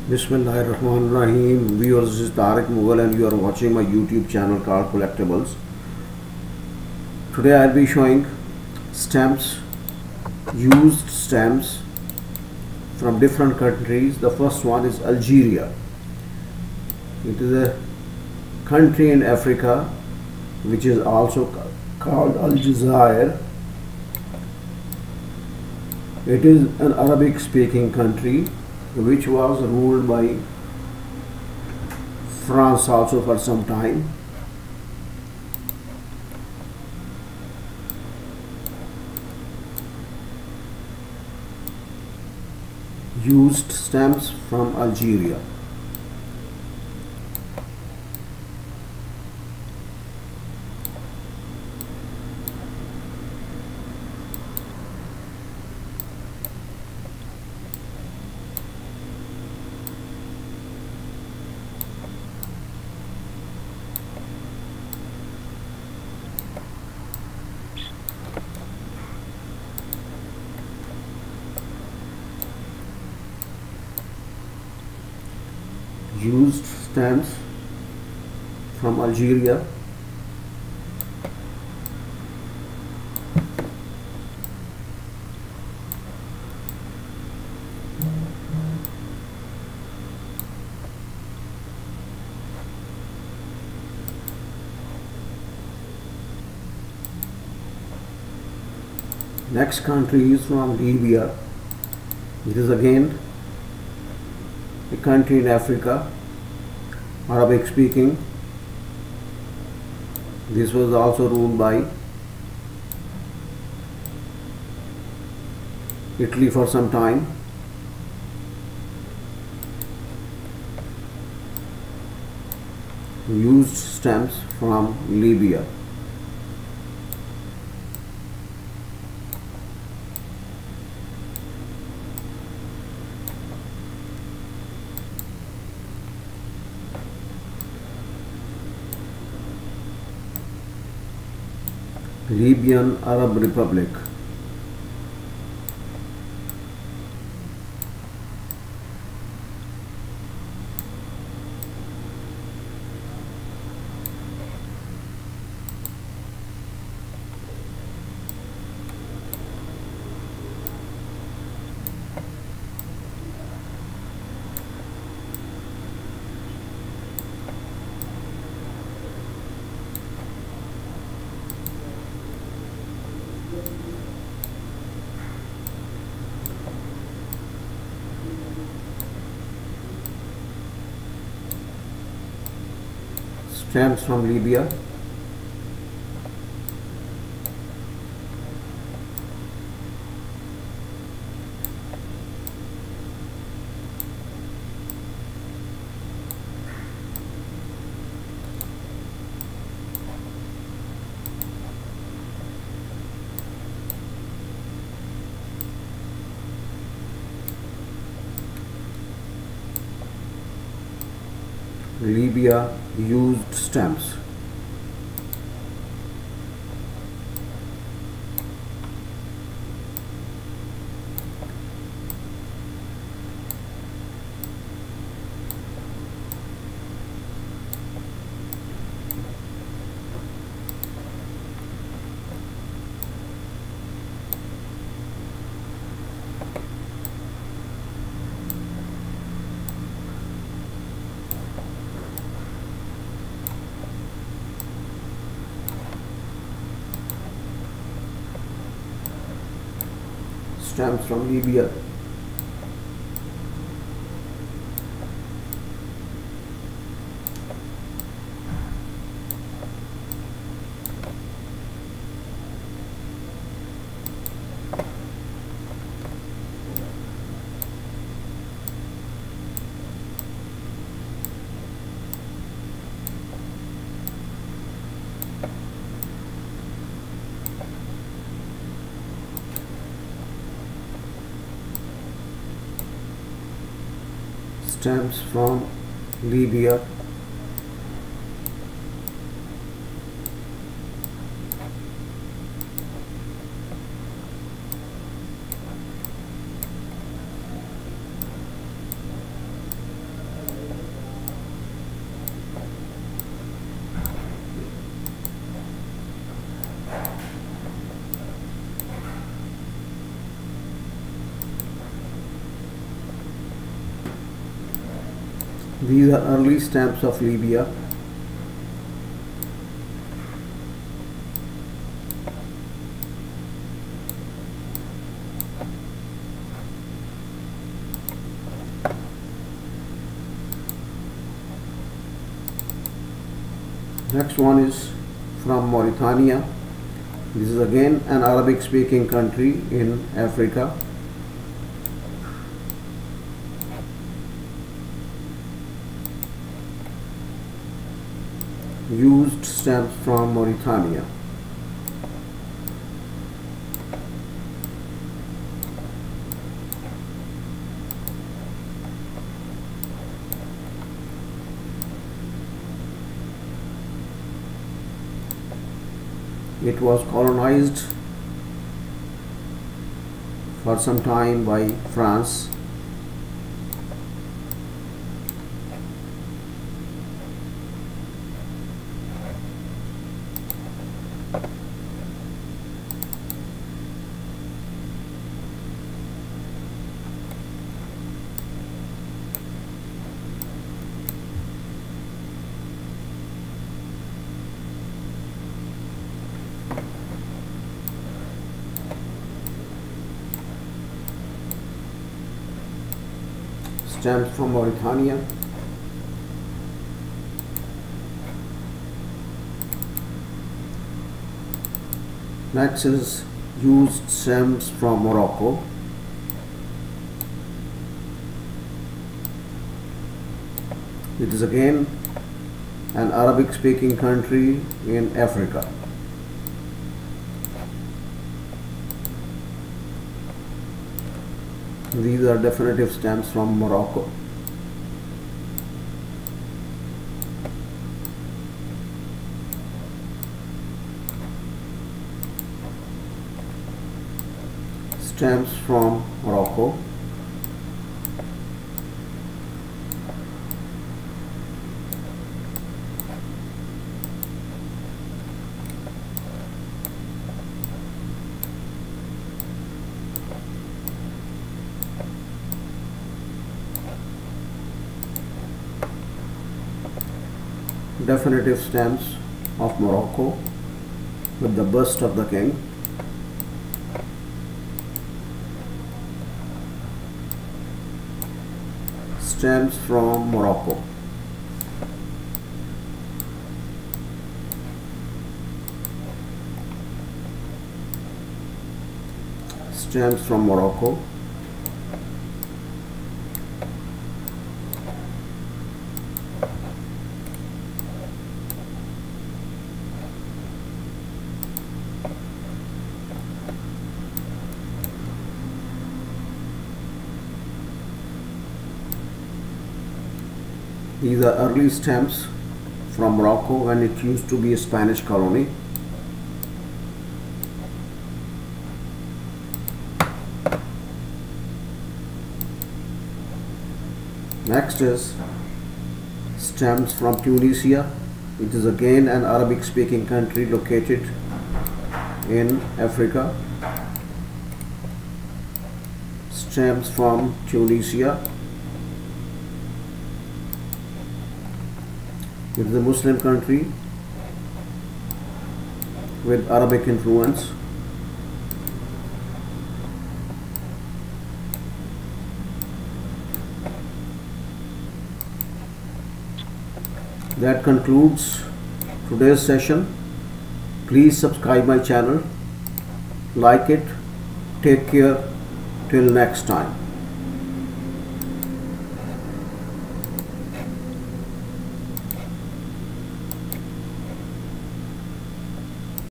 Bismillahirrahmanirrahim. Viewers, this is Tariq Mughal and you are watching my YouTube channel called Collectibles. Today I'll be showing stamps, used stamps from different countries. The first one is Algeria. It is a country in Africa which is also called Aljazair. It is an Arabic speaking country which was ruled by France also for some time. Used stamps from Algeria. Used stamps from Algeria. Next country is from Libya. It is again a country in Africa, Arabic speaking. This was also ruled by Italy for some time. Used stamps from Libya. Libyan Arab Republic. Stamps from Libya. Libya used stamps. Stamps from Libya. Stamps from Libya. These are early stamps of Libya. Next one is from Mauritania. This is again an Arabic speaking country in Africa. Used stamps from Mauritania. It was colonized for some time by France. Stamps from Mauritania. Next is used stamps from Morocco. It is again an Arabic speaking country in Africa. These are definitive stamps from Morocco. Stamps from Morocco. Definitive stamps of Morocco with the bust of the king. Stamps from Morocco. Stamps from Morocco. These are early stamps from Morocco when it used to be a Spanish colony. Next is stamps from Tunisia. It is again an Arabic speaking country located in Africa. Stamps from Tunisia. It is a Muslim country with Arabic influence. That concludes today's session. Please subscribe my channel, like it. Take care till next time.